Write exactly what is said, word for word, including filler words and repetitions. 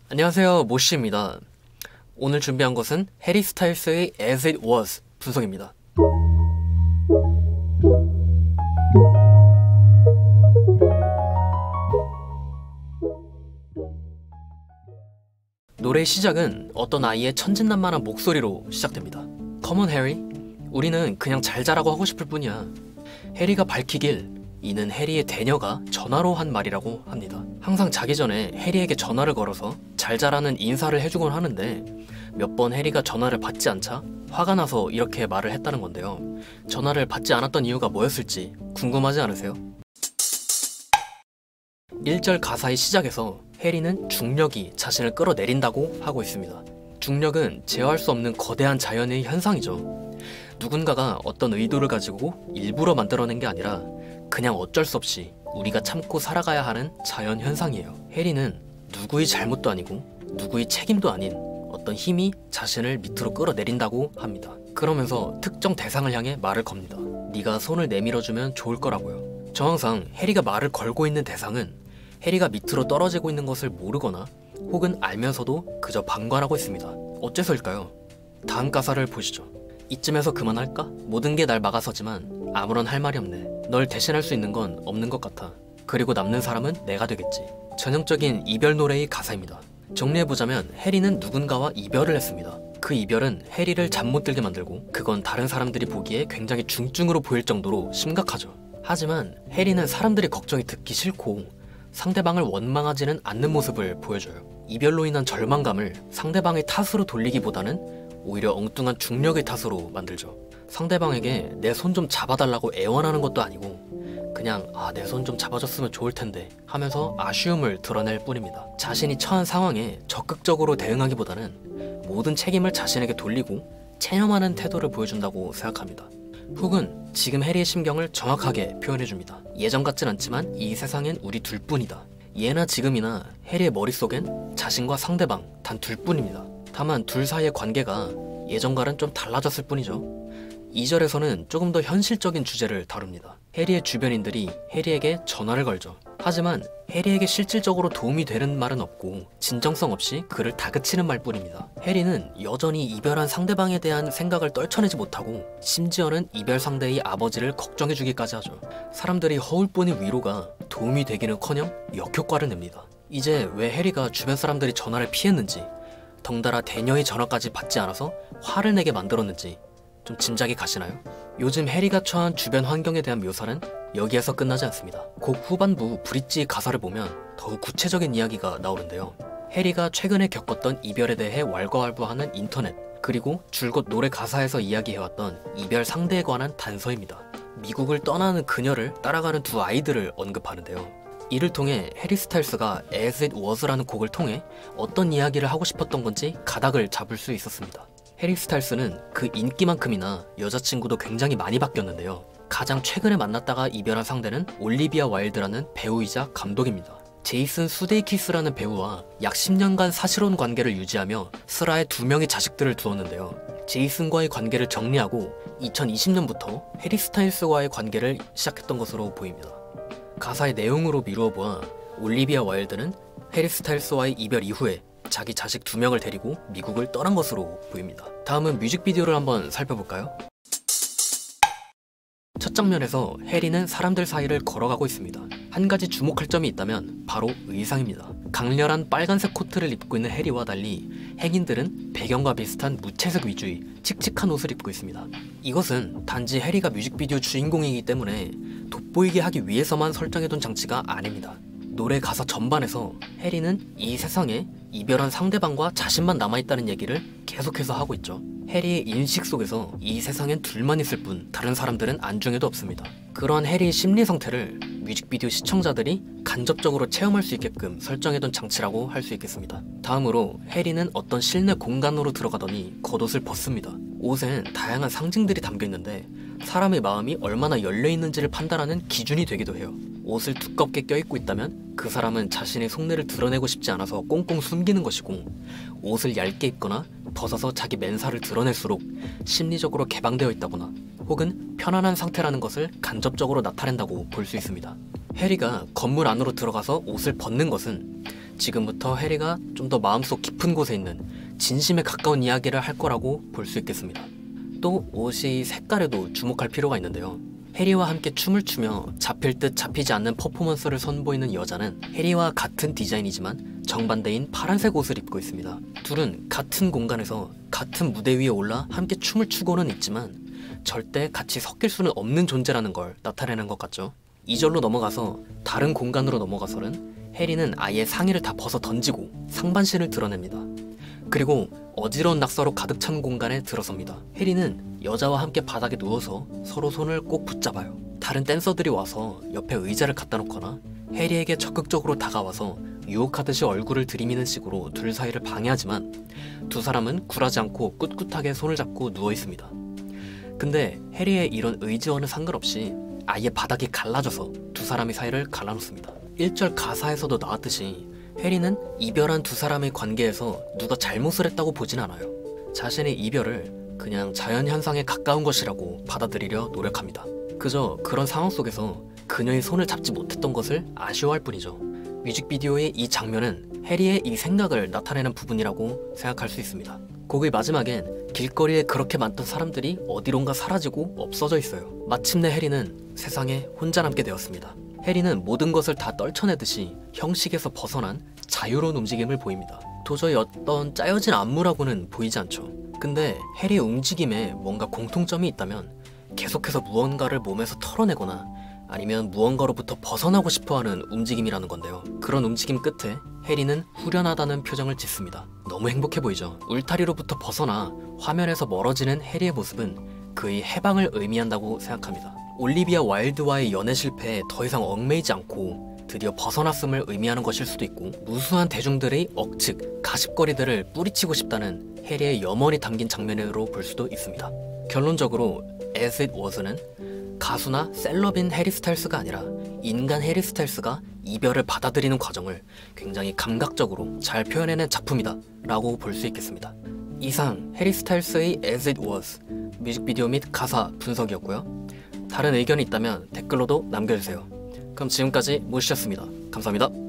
안녕하세요, 모씨입니다. 오늘 준비한 것은 해리 스타일스의 As It Was 분석입니다. 노래의 시작은 어떤 아이의 천진난만한 목소리로 시작됩니다. Come on, 해리. 우리는 그냥 잘 자라고 하고 싶을 뿐이야. 해리가 밝히길 이는 해리의 대녀가 전화로 한 말이라고 합니다. 항상 자기 전에 해리에게 전화를 걸어서 잘 자라는 인사를 해주곤 하는데 몇 번 해리가 전화를 받지 않자 화가 나서 이렇게 말을 했다는 건데요. 전화를 받지 않았던 이유가 뭐였을지 궁금하지 않으세요? 일 절 가사의 시작에서 해리는 중력이 자신을 끌어내린다고 하고 있습니다. 중력은 제어할 수 없는 거대한 자연의 현상이죠. 누군가가 어떤 의도를 가지고 일부러 만들어낸 게 아니라 그냥 어쩔 수 없이 우리가 참고 살아가야 하는 자연 현상이에요. 해리는 누구의 잘못도 아니고 누구의 책임도 아닌 어떤 힘이 자신을 밑으로 끌어내린다고 합니다. 그러면서 특정 대상을 향해 말을 겁니다. 네가 손을 내밀어주면 좋을 거라고요. 저 항상 해리가 말을 걸고 있는 대상은 해리가 밑으로 떨어지고 있는 것을 모르거나 혹은 알면서도 그저 방관하고 있습니다. 어째서일까요? 다음 가사를 보시죠. 이쯤에서 그만할까? 모든 게 날 막아서지만 아무런 할 말이 없네. 널 대신할 수 있는 건 없는 것 같아. 그리고 남는 사람은 내가 되겠지. 전형적인 이별 노래의 가사입니다. 정리해보자면 해리는 누군가와 이별을 했습니다. 그 이별은 해리를 잠 못 들게 만들고 그건 다른 사람들이 보기에 굉장히 중증으로 보일 정도로 심각하죠. 하지만 해리는 사람들이 걱정이 듣기 싫고 상대방을 원망하지는 않는 모습을 보여줘요. 이별로 인한 절망감을 상대방의 탓으로 돌리기보다는 오히려 엉뚱한 중력의 탓으로 만들죠. 상대방에게 내 손 좀 잡아달라고 애원하는 것도 아니고 그냥 아, 내 손 좀 잡아줬으면 좋을 텐데 하면서 아쉬움을 드러낼 뿐입니다. 자신이 처한 상황에 적극적으로 대응하기보다는 모든 책임을 자신에게 돌리고 체념하는 태도를 보여준다고 생각합니다. 훅은 지금 해리의 심경을 정확하게 표현해줍니다. 예전 같진 않지만 이 세상엔 우리 둘뿐이다. 예나 지금이나 해리의 머릿속엔 자신과 상대방 단 둘뿐입니다. 다만 둘 사이의 관계가 예전과는 좀 달라졌을 뿐이죠. 이 절에서는 조금 더 현실적인 주제를 다룹니다. 해리의 주변인들이 해리에게 전화를 걸죠. 하지만 해리에게 실질적으로 도움이 되는 말은 없고 진정성 없이 그를 다그치는 말뿐입니다. 해리는 여전히 이별한 상대방에 대한 생각을 떨쳐내지 못하고 심지어는 이별 상대의 아버지를 걱정해주기까지 하죠. 사람들이 허울뿐인 위로가 도움이 되기는커녕 역효과를 냅니다. 이제 왜 해리가 주변 사람들이 전화를 피했는지 덩달아 대녀의 전화까지 받지 않아서 화를 내게 만들었는지 좀 짐작이 가시나요? 요즘 해리가 처한 주변 환경에 대한 묘사는 여기에서 끝나지 않습니다. 곡 후반부 브릿지 가사를 보면 더욱 구체적인 이야기가 나오는데요. 해리가 최근에 겪었던 이별에 대해 왈가왈부하는 인터넷, 그리고 줄곧 노래 가사에서 이야기해왔던 이별 상대에 관한 단서입니다. 미국을 떠나는 그녀를 따라가는 두 아이들을 언급하는데요. 이를 통해 해리 스타일스가 As It Was라는 곡을 통해 어떤 이야기를 하고 싶었던 건지 가닥을 잡을 수 있었습니다. 해리 스타일스는 그 인기만큼이나 여자친구도 굉장히 많이 바뀌었는데요. 가장 최근에 만났다가 이별한 상대는 올리비아 와일드라는 배우이자 감독입니다. 제이슨 수데이키스라는 배우와 약 십 년간 사실혼 관계를 유지하며 슬하에 두 명의 자식들을 두었는데요. 제이슨과의 관계를 정리하고 이천이십 년부터 해리 스타일스와의 관계를 시작했던 것으로 보입니다. 가사의 내용으로 미루어 보아 올리비아 와일드는 해리 스타일스와의 이별 이후에 자기 자식 두 명을 데리고 미국을 떠난 것으로 보입니다. 다음은 뮤직비디오를 한번 살펴볼까요? 첫 장면에서 해리는 사람들 사이를 걸어가고 있습니다. 한 가지 주목할 점이 있다면 바로 의상입니다. 강렬한 빨간색 코트를 입고 있는 해리와 달리 행인들은 배경과 비슷한 무채색 위주의 칙칙한 옷을 입고 있습니다. 이것은 단지 해리가 뮤직비디오 주인공이기 때문에 돋보이게 하기 위해서만 설정해둔 장치가 아닙니다. 노래 가사 전반에서 해리는 이 세상에 이별한 상대방과 자신만 남아있다는 얘기를 계속해서 하고 있죠. 해리의 인식 속에서 이 세상엔 둘만 있을 뿐 다른 사람들은 안중에도 없습니다. 그러한 해리의 심리 상태를 뮤직비디오 시청자들이 간접적으로 체험할 수 있게끔 설정해둔 장치라고 할 수 있겠습니다. 다음으로 해리는 어떤 실내 공간으로 들어가더니 겉옷을 벗습니다. 옷엔 다양한 상징들이 담겨있는데 사람의 마음이 얼마나 열려있는지를 판단하는 기준이 되기도 해요. 옷을 두껍게 껴입고 있다면 그 사람은 자신의 속내를 드러내고 싶지 않아서 꽁꽁 숨기는 것이고, 옷을 얇게 입거나 벗어서 자기 맨살을 드러낼수록 심리적으로 개방되어 있다거나 혹은 편안한 상태라는 것을 간접적으로 나타낸다고 볼 수 있습니다. 해리가 건물 안으로 들어가서 옷을 벗는 것은 지금부터 해리가 좀 더 마음속 깊은 곳에 있는 진심에 가까운 이야기를 할 거라고 볼 수 있겠습니다. 또 옷의 색깔에도 주목할 필요가 있는데요. 해리와 함께 춤을 추며 잡힐 듯 잡히지 않는 퍼포먼스를 선보이는 여자는 해리와 같은 디자인이지만 정반대인 파란색 옷을 입고 있습니다. 둘은 같은 공간에서 같은 무대 위에 올라 함께 춤을 추고는 있지만 절대 같이 섞일 수는 없는 존재라는 걸 나타내는 것 같죠. 이 절로 넘어가서 다른 공간으로 넘어가서는 해리는 아예 상의를 다 벗어 던지고 상반신을 드러냅니다. 그리고 어지러운 낙서로 가득 찬 공간에 들어섭니다. 해리는 여자와 함께 바닥에 누워서 서로 손을 꼭 붙잡아요. 다른 댄서들이 와서 옆에 의자를 갖다 놓거나 해리에게 적극적으로 다가와서 유혹하듯이 얼굴을 들이미는 식으로 둘 사이를 방해하지만 두 사람은 굴하지 않고 꿋꿋하게 손을 잡고 누워 있습니다. 근데 해리의 이런 의지와는 상관없이 아예 바닥이 갈라져서 두 사람의 사이를 갈라놓습니다. 일 절 가사에서도 나왔듯이 해리는 이별한 두 사람의 관계에서 누가 잘못을 했다고 보진 않아요. 자신의 이별을 그냥 자연현상에 가까운 것이라고 받아들이려 노력합니다. 그저 그런 상황 속에서 그녀의 손을 잡지 못했던 것을 아쉬워할 뿐이죠. 뮤직비디오의 이 장면은 해리의 이 생각을 나타내는 부분이라고 생각할 수 있습니다. 곡의 마지막엔 길거리에 그렇게 많던 사람들이 어디론가 사라지고 없어져 있어요. 마침내 해리는 세상에 혼자 남게 되었습니다. 해리는 모든 것을 다 떨쳐내듯이 형식에서 벗어난 자유로운 움직임을 보입니다. 도저히 어떤 짜여진 안무라고는 보이지 않죠. 근데 해리의 움직임에 뭔가 공통점이 있다면 계속해서 무언가를 몸에서 털어내거나 아니면 무언가로부터 벗어나고 싶어하는 움직임이라는 건데요. 그런 움직임 끝에 해리는 후련하다는 표정을 짓습니다. 너무 행복해 보이죠? 울타리로부터 벗어나 화면에서 멀어지는 해리의 모습은 그의 해방을 의미한다고 생각합니다. 올리비아 와일드와의 연애 실패에 더 이상 얽매이지 않고 드디어 벗어났음을 의미하는 것일 수도 있고 무수한 대중들의 억측, 가십거리들을 뿌리치고 싶다는 해리의 염원이 담긴 장면으로 볼 수도 있습니다. 결론적으로 As It Was는 가수나 셀럽인 해리 스타일스가 아니라 인간 해리 스타일스가 이별을 받아들이는 과정을 굉장히 감각적으로 잘 표현해낸 작품이다 라고 볼 수 있겠습니다. 이상 해리 스타일스의 As It Was 뮤직비디오 및 가사 분석이었고요. 다른 의견이 있다면 댓글로도 남겨주세요. 그럼 지금까지 모시였습니다. 감사합니다.